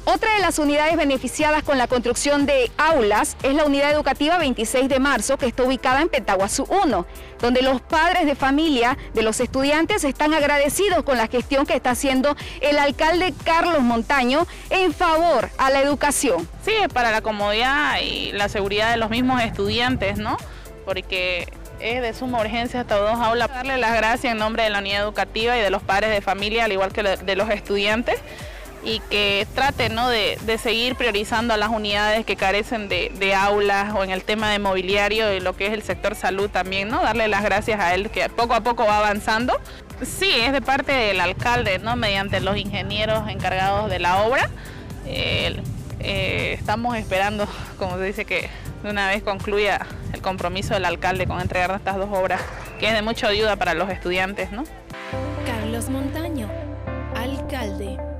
Otra de las unidades beneficiadas con la construcción de aulas es la unidad educativa 26 de marzo, que está ubicada en Petaguazú 1, donde los padres de familia de los estudiantes están agradecidos con la gestión que está haciendo el alcalde Carlos Montaño en favor a la educación. Sí, es para la comodidad y la seguridad de los mismos estudiantes, ¿no? Porque es de suma urgencia estas 2 aulas. Darle las gracias en nombre de la unidad educativa y de los padres de familia, al igual que de los estudiantes, y que traten, ¿no?, de seguir priorizando a las unidades que carecen de aulas, o en el tema de mobiliario y lo que es el sector salud también, ¿no? Darle las gracias a él, que poco a poco va avanzando. Sí, es de parte del alcalde, ¿no?, mediante los ingenieros encargados de la obra. Estamos esperando, como se dice, que de una vez concluya el compromiso del alcalde con entregar estas 2 obras, que es de mucha ayuda para los estudiantes, ¿no? Carlos Montaño, alcalde.